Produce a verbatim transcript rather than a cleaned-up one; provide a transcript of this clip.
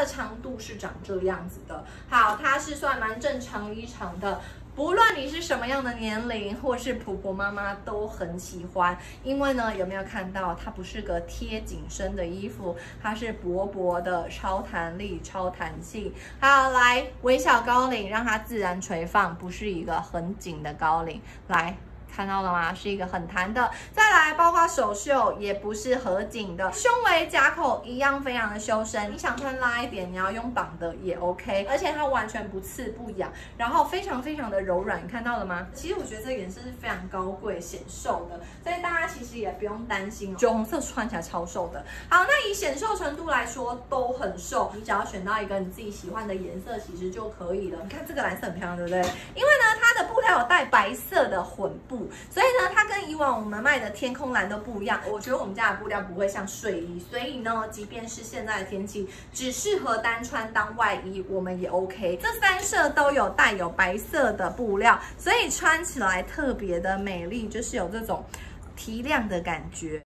的长度是长这样子的。好，它是算蛮正常衣长的。 不论你是什么样的年龄，或是婆婆妈妈都很喜欢，因为呢，有没有看到它不是个贴紧身的衣服，它是薄薄的，超弹力、超弹性。好，来微小高领，让它自然垂放，不是一个很紧的高领。来。 看到了吗？是一个很弹的。再来，包括手袖也不是合紧的，胸围夹口一样非常的修身。你想穿拉一点，你要用绑的也 OK， 而且它完全不刺不痒，然后非常非常的柔软，你看到了吗？其实我觉得这个颜色是非常高贵显瘦的，所以大家其实也不用担心哦。酒红色穿起来超瘦的。好，那以显瘦程度来说都很瘦，你只要选到一个你自己喜欢的颜色，其实就可以了。你看这个蓝色很漂亮，对不对？因为呢，它的布料有带白色的混布。 所以呢，它跟以往我们卖的天空蓝都不一样。我觉得我们家的布料不会像睡衣，所以呢，即便是现在的天气，只适合单穿当外衣，我们也 OK。这三色都有带有白色的布料，所以穿起来特别的美丽，就是有这种提亮的感觉。